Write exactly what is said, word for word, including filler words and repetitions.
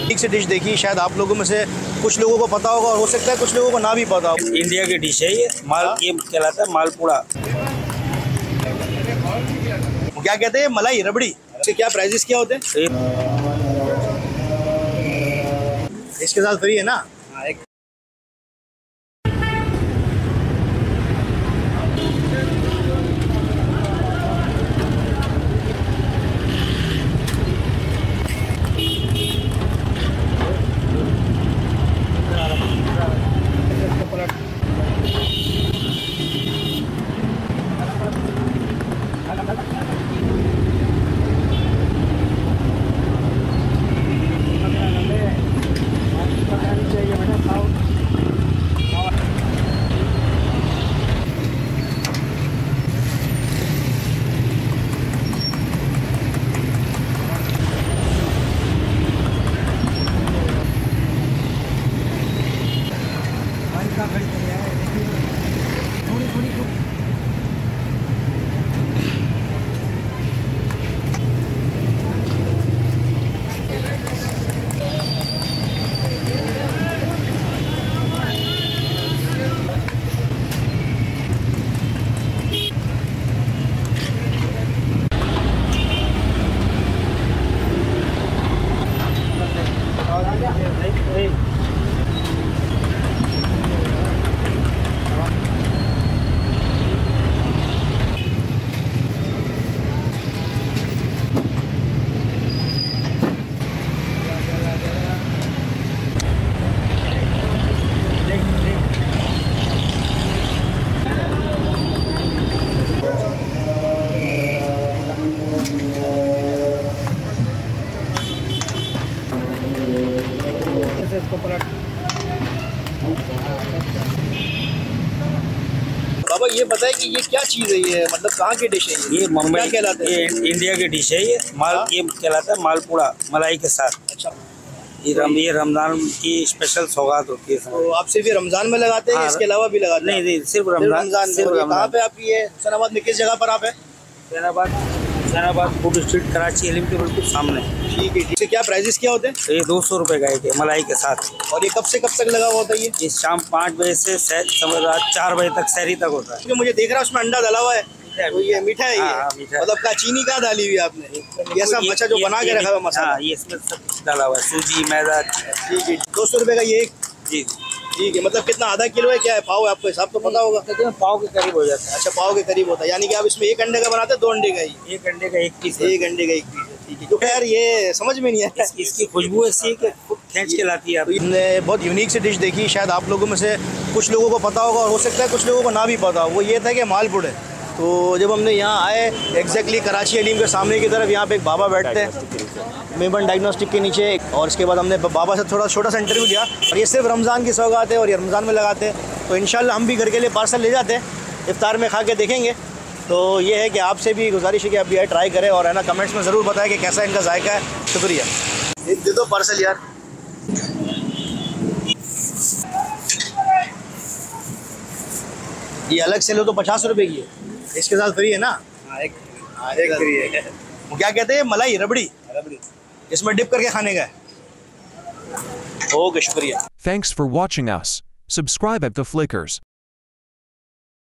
ठीक से डिश देखी, शायद आप लोगों में से कुछ लोगों को पता होगा और हो सकता है कुछ लोगों को ना भी पता हो। इंडिया की डिश है ये, माल ये कहलाता है मालपुड़ा। क्या कहते हैं, मलाई रबड़ी। इसके क्या प्राइजेस क्या होते हैं? इसके साथ फ्री है ना? बाबा ये बताए कि ये क्या चीज़ है, ये मतलब कहाँ की डिश है? ये ये मुंबई कहलाता है? ये इंडिया की डिश है ये, माल ये कहलाता है मालपुड़ा मलाई के साथ। अच्छा, ये रम ये रमजान की स्पेशल सौगात होती है। तो आप सिर्फ ये रमजान में लगाते हैं? हाँ, इसके अलावा भी लगाते हैं? नहीं नहीं, सिर्फ रमजान। रमजान सिर्फ में। रमजान। कहाँ पे आपकी ये हुसैनाबाद में, किस जगह पर आप है? हुसैनाबाद हुसैनाबाद फूड स्ट्रीट कराची इलम के बिल्कुल सामने। ठीक है। इसके क्या प्राइजेस क्या होते हैं? तो ये दो सौ रुपये का एक है मलाई के साथ। और ये कब से कब तक लगा हुआ होता है? ये ये शाम पाँच बजे से समझ रात चार बजे तक सहरी तक होता है। क्योंकि मुझे देख रहा है उसमें अंडा डाला हुआ है, तो ये मीठा है। हाँ, ये हाँ, मीठा। मतलब का चीनी का डाली हुई है आपने? ये सब अच्छा जो बना के रखा हुआ मसाला। हाँ, ये इसमें सब डाला हुआ है, सूजी मैदा। ठीक है, दो सौ रुपये का ये एक। जी ठीक है, मतलब कितना, आधा किलो है क्या है? पाव है, आपको हिसाब तो पता होगा? तकरीबन पाव के करीब हो जाता है। अच्छा, पाव के करीब होता है, यानी कि आप इसमें एक अंडे का बनाते हैं, दो अंडे का ही? एक अंडे का एक पीस। एक अंडे का एक पीस है। ठीक है, तो खैर ये समझ में नहीं आया। इस, इसकी खुशबू ऐसी है कि खींच के लाती है। तो हमने बहुत यूनिक सी डिश देखी, शायद आप लोगों में से कुछ लोगों को पता होगा और हो सकता है कुछ लोगों को ना भी पता हो। वो ये था कि मालपुड़े। तो जब हमने यहाँ आए एग्जैक्टली कराची अलीम के सामने की तरफ, यहाँ पे एक बाबा बैठते हैं मेबन डायग्नोस्टिक के नीचे, और इसके बाद हमने बाबा से थोड़ा छोटा सा इंटरव्यू लिया। और ये सिर्फ रमज़ान की सौगात है और ये रमज़ान में लगाते हैं, तो इंशाल्लाह हम भी घर के लिए पार्सल ले जाते हैं, इफ्तार में खा के देखेंगे। तो ये है कि आपसे भी गुजारिश है कि आप भी ट्राई करें और है ना, कमेंट्स में ज़रूर बताएं कि कैसा इनका जायका है। शुक्रिया। दे दो पार्सल यार। ये अलग से लो तो पचास रुपए की है, इसके साथ फ्री है ना? हाँ, एक हाँ, एक फ्री है। वो क्या कहते हैं, मलाई रबड़ी। रबड़ी इसमें डिप करके खाने का है। ओके, शुक्रिया। Thanks for watching us. Subscribe at the Flickers.